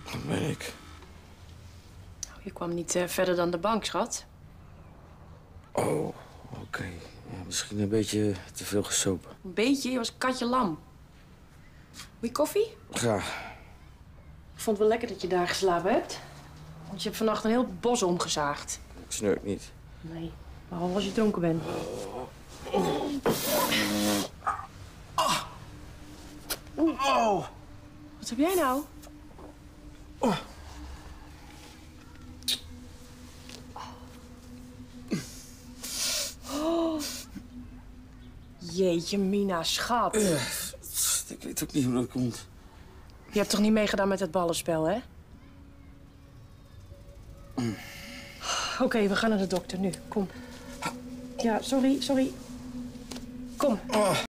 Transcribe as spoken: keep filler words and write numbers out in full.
Dat ben ik. Nou, je kwam niet uh, verder dan de bank, schat. Oh, oké. Okay. Ja, misschien een beetje te veel gesopen. Een beetje? Je was katje lam. Wil je koffie? Graag. Ik vond het wel lekker dat je daar geslapen hebt. Want je hebt vannacht een heel bos omgezaagd. Ik snurk niet. Nee, behalve als je dronken bent. Oh. Wat heb jij nou? Oh. Oh. Jeetje, Mina, schat. Uh, ik weet ook niet hoe dat komt. Je hebt toch niet meegedaan met het ballenspel, hè? Mm. Oké, okay, we gaan naar de dokter nu. Kom. Ja, sorry, sorry. Kom. Oh.